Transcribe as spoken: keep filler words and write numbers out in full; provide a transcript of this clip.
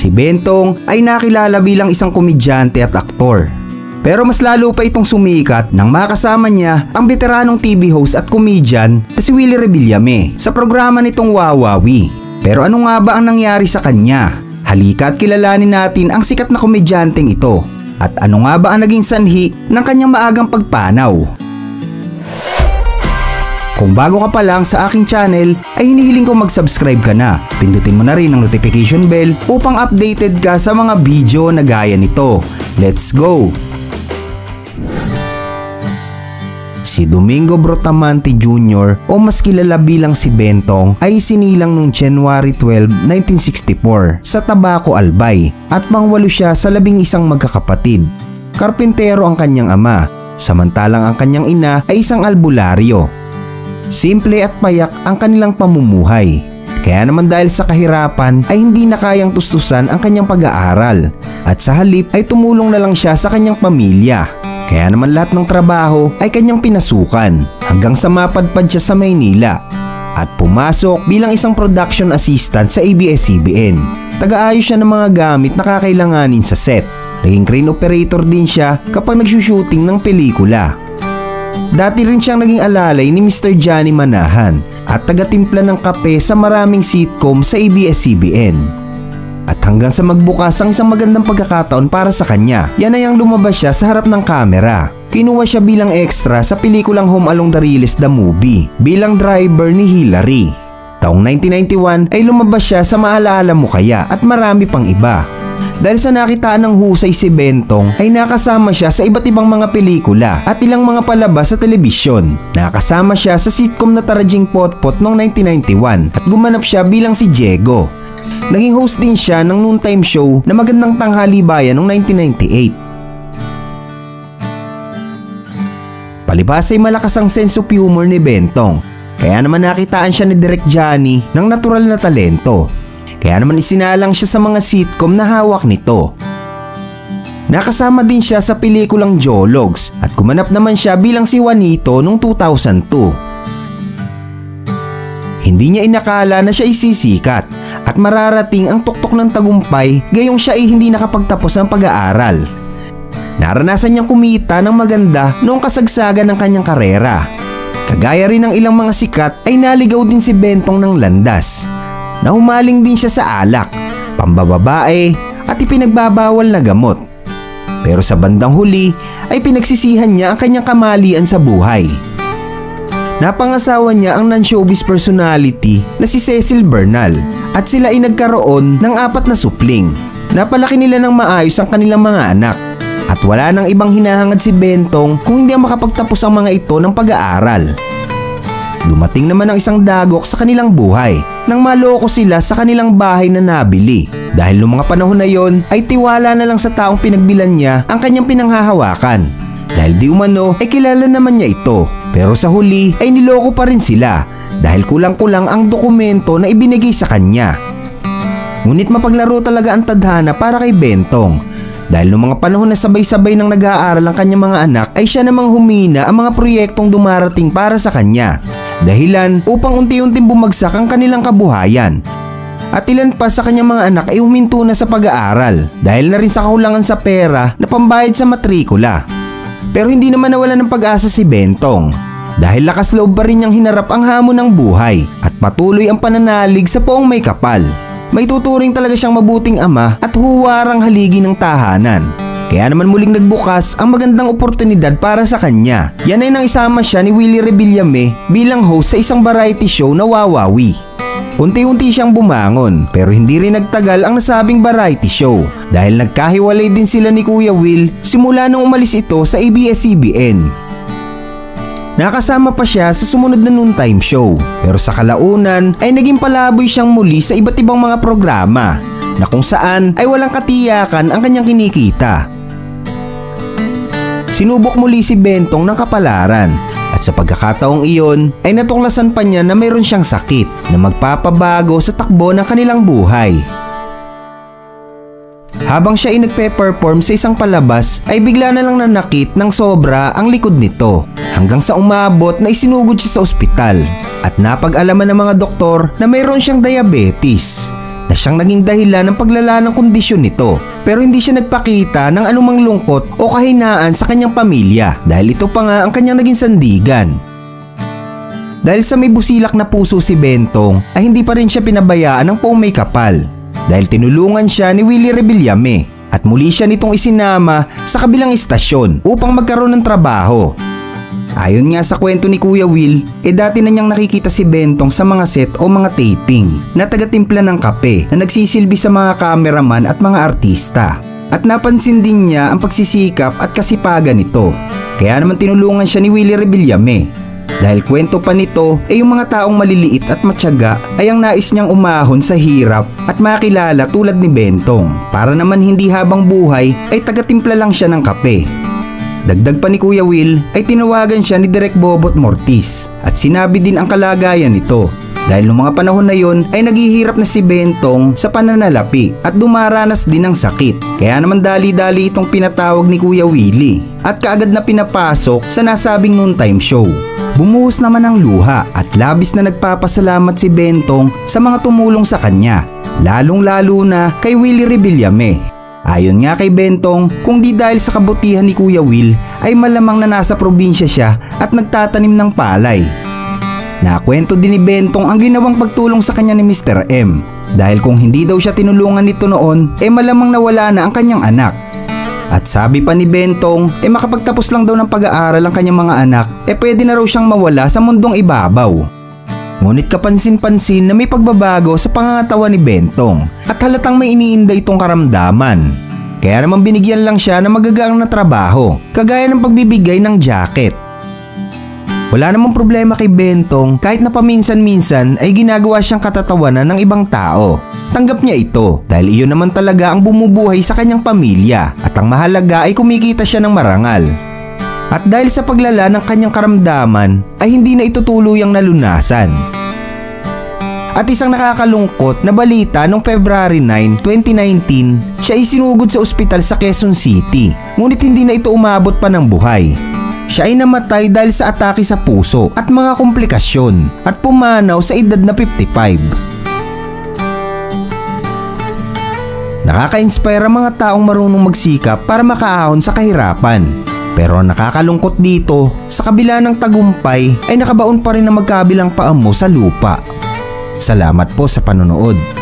Si Bentong ay nakilala bilang isang komedyante at aktor. Pero mas lalo pa itong sumikat nang makasama niya ang veteranong T V host at comedian na si Willie Revillame sa programa nitong Wawawi. Pero ano nga ba ang nangyari sa kanya? Halika at kilalanin natin ang sikat na komedyanteng ito. At ano nga ba ang naging sanhi ng kanyang maagang pagpanaw? Kung bago ka pa lang sa aking channel ay hinihiling ko mag-subscribe ka na. Pindutin mo na rin ang notification bell upang updated ka sa mga video na gaya nito. Let's go! Si Domingo Brutamonte Junior o mas kilala bilang si Bentong ay sinilang noong January twelfth, nineteen sixty-four sa Tabaco, Albay at pangwalo siya sa labing isang magkakapatid. Karpintero ang kanyang ama, samantalang ang kanyang ina ay isang albularyo. Simple at payak ang kanilang pamumuhay. Kaya naman dahil sa kahirapan ay hindi na kayang tustusan ang kanyang pag-aaral at sa halip ay tumulong na lang siya sa kanyang pamilya. Kaya naman lahat ng trabaho ay kanyang pinasukan hanggang sa mapadpad siya sa Maynila at pumasok bilang isang production assistant sa A B S C B N. Taga-ayos siya ng mga gamit na kakailanganin sa set. Naging crane operator din siya kapag nagsushooting ng pelikula. Dati rin siyang naging alalay ni Mister Johnny Manahan at taga-timpla ng kape sa maraming sitcom sa A B S C B N. At hanggang sa magbukas ang isang magandang pagkakataon para sa kanya, yan ay ang lumabas siya sa harap ng kamera. Kinuha siya bilang extra sa pelikulang Home Along the Realist the Movie bilang driver ni Hillary. Taong nineteen ninety-one ay lumabas siya sa Maalaala Mo Kaya at marami pang iba. Dahil sa nakitaan ng husay si Bentong ay nakasama siya sa iba't ibang mga pelikula at ilang mga palabas sa telebisyon. Nakasama siya sa sitcom na Tarajing Potpot noong nineteen ninety-one at gumanap siya bilang si Diego. Naging host din siya ng noontime show na Magandang Tanghali Bayan noong nineteen ninety-eight. Palibhas ay malakas ang sense of humor ni Bentong, kaya naman nakitaan siya ni Direk Johnny ng natural na talento. Kaya naman isinalang siya sa mga sitcom na hawak nito. Nakasama din siya sa pelikulang Jologs at gumanap naman siya bilang si Juanito noong two thousand two. Hindi niya inakala na siya isisikat at mararating ang tuktok ng tagumpay gayong siya ay hindi nakapagtapos ng pag-aaral. Naranasan niyang kumita ng maganda noong kasagsagan ng kanyang karera. Kagaya rin ng ilang mga sikat ay naligaw din si Bentong ng landas. Nahumaling din siya sa alak, pambababae at ipinagbabawal na gamot. Pero sa bandang huli ay pinagsisihan niya ang kanyang kamalian sa buhay. Napangasawa niya ang non-showbiz personality na si Cecil Bernal at sila ay nagkaroon ng apat na supling. Napalaki nila ng maayos ang kanilang mga anak at wala nang ibang hinahangad si Bentong kung hindi ang makapagtapos ang mga ito ng pag-aaral. Dumating naman ang isang dagok sa kanilang buhay nang maloko sila sa kanilang bahay na nabili. Dahil noong mga panahon na yon ay tiwala na lang sa taong pinagbilan niya ang kanyang pinanghahawakan. Dahil di umano ay kilala naman niya ito. Pero sa huli ay niloko pa rin sila dahil kulang-kulang ang dokumento na ibinigay sa kanya. Ngunit mapaglaro talaga ang tadhana para kay Bentong. Dahil noong mga panahon na sabay-sabay nang nag-aaral ang kanyang mga anak ay siya namang humina ang mga proyektong dumarating para sa kanya. Dahilan upang unti-unting bumagsak ang kanilang kabuhayan. At ilan pa sa kanyang mga anak ay huminto na sa pag-aaral dahil na rin sa kakulangan sa pera na pambayad sa matrikula. Pero hindi naman nawala ng pag-asa si Bentong dahil lakas loob pa rin niyang hinarap ang hamon ng buhay at patuloy ang pananalig sa poong may kapal. May tuturing talaga siyang mabuting ama at huwarang haligi ng tahanan. Kaya naman muling nagbukas ang magandang oportunidad para sa kanya. Yan ay nang isama siya ni Willie Revillame bilang host sa isang variety show na Wawawi. Unti-unti siyang bumangon pero hindi rin nagtagal ang nasabing variety show dahil nagkahiwalay din sila ni Kuya Will simula nung umalis ito sa A B S C B N. Nakasama pa siya sa sumunod na noontime show pero sa kalaunan ay naging palaboy siyang muli sa iba't ibang mga programa na kung saan ay walang katiyakan ang kanyang kinikita. Sinubok muli si Bentong ng kapalaran at sa pagkakataong iyon ay natuklasan pa niya na mayroon siyang sakit na magpapabago sa takbo ng kanilang buhay. Habang siya ay nagpe-perform sa isang palabas ay bigla na lang nanakit ng sobra ang likod nito hanggang sa umabot na isinugod siya sa ospital at napag-alaman ng mga doktor na mayroon siyang diabetes. na siyang naging dahilan ng paglala ng kondisyon nito. Pero hindi siya nagpakita ng anumang lungkot o kahinaan sa kanyang pamilya dahil ito pa nga ang kanyang naging sandigan. Dahil sa may busilak na puso si Bentong ay hindi pa rin siya pinabayaan ng poong may kapal dahil tinulungan siya ni Willie Rebillame at muli siya nitong isinama sa kabilang istasyon upang magkaroon ng trabaho. Ayon nga sa kwento ni Kuya Will, eh dati na niyang nakikita si Bentong sa mga set o mga taping na taga-timpla ng kape na nagsisilbi sa mga cameraman at mga artista. At napansin din niya ang pagsisikap at kasipagan nito. Kaya naman tinulungan siya ni Willie Rebillame. Dahil kwento pa nito, eh yung mga taong maliliit at matyaga ay ang nais niyang umahon sa hirap at makilala tulad ni Bentong. Para naman hindi habang buhay ay taga-timpla lang siya ng kape. Dagdag pa ni Kuya Will ay tinawagan siya ni Direk Bobot Mortis at sinabi din ang kalagayan nito dahil noong mga panahon na yon ay naghihirap na si Bentong sa pananalapi at dumaranas din ng sakit. Kaya naman dali-dali itong pinatawag ni Kuya Willie at kaagad na pinapasok sa nasabing noontime show. Bumuhos naman ang luha at labis na nagpapasalamat si Bentong sa mga tumulong sa kanya, lalong-lalo na kay Willie Rebillame. Ayon nga kay Bentong, kung di dahil sa kabutihan ni Kuya Will ay malamang na nasa probinsya siya at nagtatanim ng palay. Nakwento din ni Bentong ang ginawang pagtulong sa kanya ni Mister M dahil kung hindi daw siya tinulungan nito noon ay malamang nawala na ang kanyang anak. At sabi pa ni Bentong ay makapagtapos lang daw ng pag-aaral ang kanyang mga anak ay pwede na raw siyang mawala sa mundong ibabaw. Ngunit kapansin-pansin na may pagbabago sa pangangatawan ni Bentong at halatang may iniinda itong karamdaman. Kaya naman binigyan lang siya ng magagaang na trabaho, kagaya ng pagbibigay ng jacket. Wala namang problema kay Bentong kahit na paminsan-minsan ay ginagawa siyang katatawanan ng ibang tao. Tanggap niya ito dahil iyon naman talaga ang bumubuhay sa kanyang pamilya at ang mahalaga ay kumikita siya ng marangal. At dahil sa paglala ng kanyang karamdaman ay hindi na ito tuluyang nalunasan. At isang nakakalungkot na balita noong February ninth, twenty nineteen, siya ay sinugod sa ospital sa Quezon City. Ngunit hindi na ito umabot pa ng buhay. Siya ay namatay dahil sa atake sa puso at mga komplikasyon at pumanaw sa edad na fifty-five. Nakaka-inspire ang mga taong marunong magsikap para makaahon sa kahirapan. Pero ang nakakalungkot dito, sa kabila ng tagumpay ay nakabaon pa rin na magkabilang paa mo sa lupa. Salamat po sa panonood.